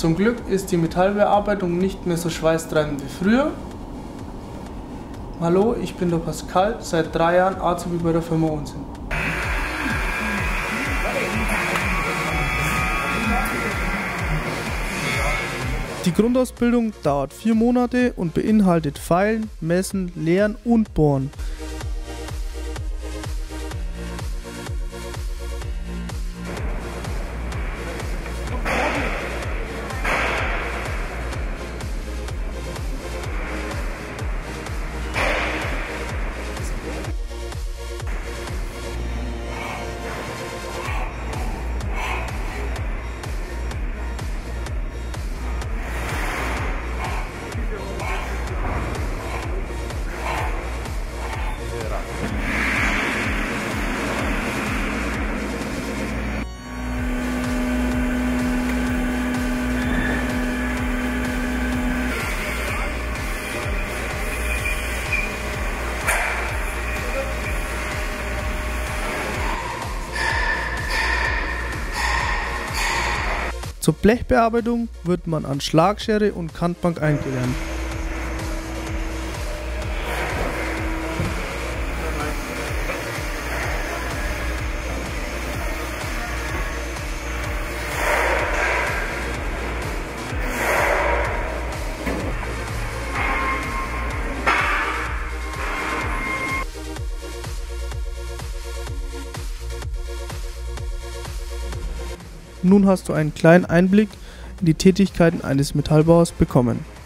Zum Glück ist die Metallbearbeitung nicht mehr so schweißtreibend wie früher. Hallo, ich bin der Pascal, seit 3 Jahren Azubi bei der Firma Unsinn. Die Grundausbildung dauert 4 Monate und beinhaltet Feilen, Messen, Leeren und Bohren. Zur Blechbearbeitung wird man an Schlagschere und Kantbank eingelernt. Nun hast du einen kleinen Einblick in die Tätigkeiten eines Metallbauers bekommen.